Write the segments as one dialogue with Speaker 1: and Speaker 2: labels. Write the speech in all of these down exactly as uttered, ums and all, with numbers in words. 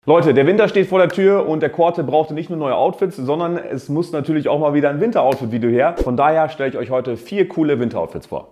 Speaker 1: Leute, der Winter steht vor der Tür und der Korte brauchte nicht nur neue Outfits, sondern es muss natürlich auch mal wieder ein Winter-Outfit-Video her. Von daher stelle ich euch heute vier coole Winter-Outfits vor.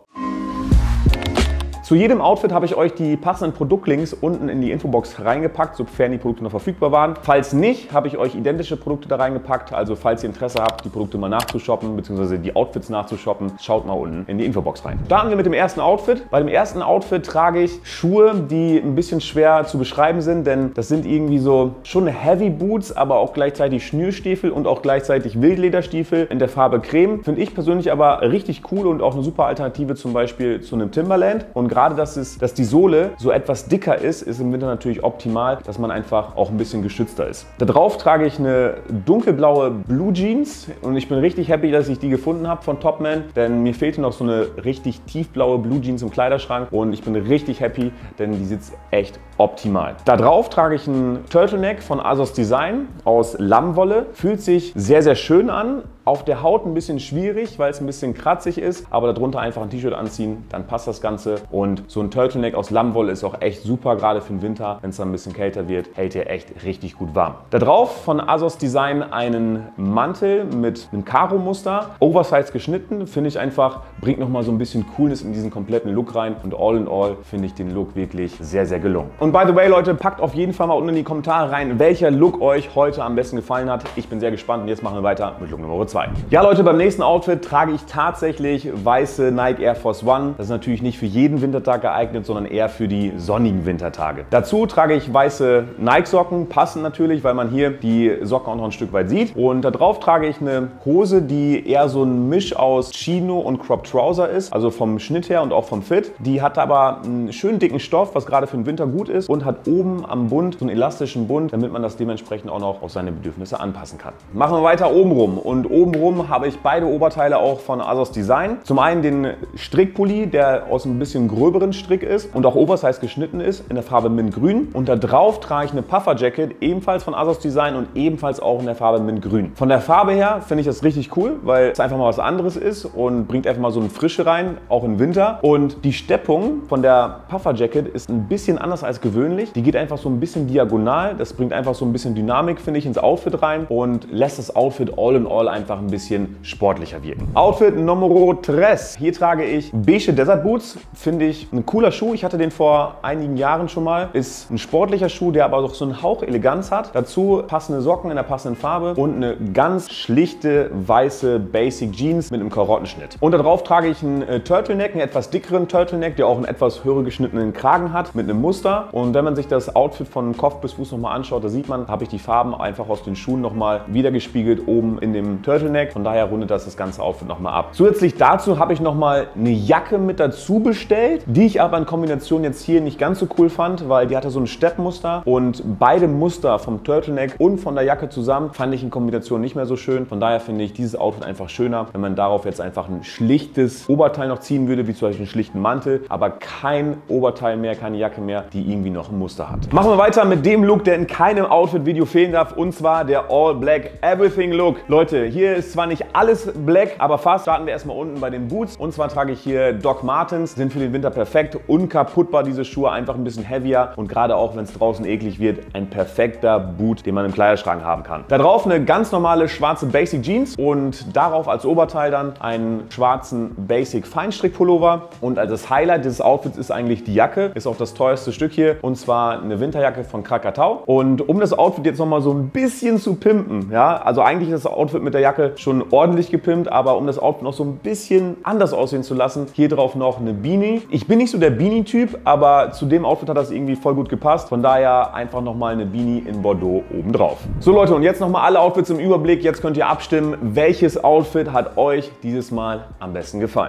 Speaker 1: Zu jedem Outfit habe ich euch die passenden Produktlinks unten in die Infobox reingepackt, sofern die Produkte noch verfügbar waren. Falls nicht, habe ich euch identische Produkte da reingepackt. Also falls ihr Interesse habt, die Produkte mal nachzushoppen, beziehungsweise die Outfits nachzushoppen, schaut mal unten in die Infobox rein. Starten wir mit dem ersten Outfit. Bei dem ersten Outfit trage ich Schuhe, die ein bisschen schwer zu beschreiben sind, denn das sind irgendwie so schon Heavy Boots, aber auch gleichzeitig Schnürstiefel und auch gleichzeitig Wildlederstiefel in der Farbe Creme. Finde ich persönlich aber richtig cool und auch eine super Alternative zum Beispiel zu einem Timberland. Und gerade, dass, es, dass die Sohle so etwas dicker ist, ist im Winter natürlich optimal, dass man einfach auch ein bisschen geschützter ist. Darauf trage ich eine dunkelblaue Blue Jeans und ich bin richtig happy, dass ich die gefunden habe von Topman, denn mir fehlte noch so eine richtig tiefblaue Blue Jeans im Kleiderschrank und ich bin richtig happy, denn die sitzt echt optimal. Darauf trage ich einen Turtleneck von ASOS Design aus Lammwolle. Fühlt sich sehr, sehr schön an. Auf der Haut ein bisschen schwierig, weil es ein bisschen kratzig ist, aber darunter einfach ein T-Shirt anziehen, dann passt das Ganze. Und so ein Turtleneck aus Lammwolle ist auch echt super, gerade für den Winter, wenn es dann ein bisschen kälter wird, hält ihr echt richtig gut warm. Da drauf von ASOS Design einen Mantel mit einem Karo-Muster, Oversize geschnitten, finde ich einfach, bringt nochmal so ein bisschen Coolness in diesen kompletten Look rein und all in all finde ich den Look wirklich sehr, sehr gelungen. Und by the way, Leute, packt auf jeden Fall mal unten in die Kommentare rein, welcher Look euch heute am besten gefallen hat. Ich bin sehr gespannt und jetzt machen wir weiter mit Look Nummer zwei. Ja Leute, beim nächsten Outfit trage ich tatsächlich weiße Nike Air Force One. Das ist natürlich nicht für jeden Wintertag geeignet, sondern eher für die sonnigen Wintertage. Dazu trage ich weiße Nike Socken, passend natürlich, weil man hier die Socken auch noch ein Stück weit sieht. Und darauf trage ich eine Hose, die eher so ein Misch aus Chino und Crop Trouser ist, also vom Schnitt her und auch vom Fit. Die hat aber einen schönen dicken Stoff, was gerade für den Winter gut ist und hat oben am Bund so einen elastischen Bund, damit man das dementsprechend auch noch auf seine Bedürfnisse anpassen kann. Machen wir weiter oben rum und oben rum habe ich beide Oberteile auch von ASOS Design. Zum einen den Strickpulli, der aus ein bisschen gröberen Strick ist und auch Oversize geschnitten ist in der Farbe Mintgrün. Und da drauf trage ich eine Puffer Jacket, ebenfalls von ASOS Design und ebenfalls auch in der Farbe Mintgrün. Von der Farbe her finde ich das richtig cool, weil es einfach mal was anderes ist und bringt einfach mal so eine Frische rein, auch im Winter. Und die Steppung von der Puffer Jacket ist ein bisschen anders als gewöhnlich. Die geht einfach so ein bisschen diagonal. Das bringt einfach so ein bisschen Dynamik, finde ich, ins Outfit rein und lässt das Outfit all in all einfach ein bisschen sportlicher wirken. Outfit Numero tres. Hier trage ich beige Desert Boots. Finde ich ein cooler Schuh. Ich hatte den vor einigen Jahren schon mal. Ist ein sportlicher Schuh, der aber auch so einen Hauch Eleganz hat. Dazu passende Socken in der passenden Farbe und eine ganz schlichte weiße Basic Jeans mit einem Karottenschnitt. Und darauf trage ich einen Turtleneck, einen etwas dickeren Turtleneck, der auch einen etwas höher geschnittenen Kragen hat mit einem Muster. Und wenn man sich das Outfit von Kopf bis Fuß nochmal anschaut, da sieht man, habe ich die Farben einfach aus den Schuhen nochmal wiedergespiegelt oben in dem Turtleneck. Von daher rundet das das ganze Outfit nochmal ab. Zusätzlich dazu habe ich nochmal eine Jacke mit dazu bestellt, die ich aber in Kombination jetzt hier nicht ganz so cool fand, weil die hatte so ein Steppmuster und beide Muster vom Turtleneck und von der Jacke zusammen fand ich in Kombination nicht mehr so schön. Von daher finde ich dieses Outfit einfach schöner, wenn man darauf jetzt einfach ein schlichtes Oberteil noch ziehen würde, wie zum Beispiel einen schlichten Mantel, aber kein Oberteil mehr, keine Jacke mehr, die irgendwie noch ein Muster hat. Machen wir weiter mit dem Look, der in keinem Outfit-Video fehlen darf, und zwar der All Black Everything Look. Leute, hier ist zwar nicht alles black, aber fast. Starten wir erstmal unten bei den Boots. Und zwar trage ich hier Doc Martens, sind für den Winter perfekt, unkaputtbar diese Schuhe, einfach ein bisschen heavier und gerade auch, wenn es draußen eklig wird, ein perfekter Boot, den man im Kleiderschrank haben kann. Da drauf eine ganz normale schwarze Basic Jeans und darauf als Oberteil dann einen schwarzen Basic Feinstrick-Pullover. Und als das Highlight dieses Outfits ist eigentlich die Jacke, ist auch das teuerste Stück hier, und zwar eine Winterjacke von Krakatau. Und um das Outfit jetzt nochmal so ein bisschen zu pimpen, ja, also eigentlich ist das Outfit mit der Jacke schon ordentlich gepimpt, aber um das Outfit noch so ein bisschen anders aussehen zu lassen, hier drauf noch eine Beanie. Ich bin nicht so der Beanie-Typ, aber zu dem Outfit hat das irgendwie voll gut gepasst. Von daher einfach nochmal eine Beanie in Bordeaux oben drauf. So Leute, und jetzt nochmal alle Outfits im Überblick. Jetzt könnt ihr abstimmen, welches Outfit hat euch dieses Mal am besten gefallen.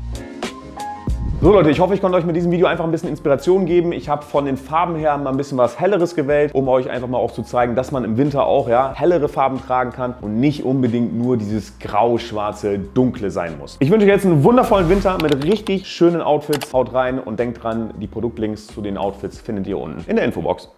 Speaker 1: So Leute, ich hoffe, ich konnte euch mit diesem Video einfach ein bisschen Inspiration geben. Ich habe von den Farben her mal ein bisschen was Helleres gewählt, um euch einfach mal auch zu zeigen, dass man im Winter auch ja, hellere Farben tragen kann und nicht unbedingt nur dieses grau-schwarze, dunkle sein muss. Ich wünsche euch jetzt einen wundervollen Winter mit richtig schönen Outfits. Haut rein und denkt dran, die Produktlinks zu den Outfits findet ihr unten in der Infobox.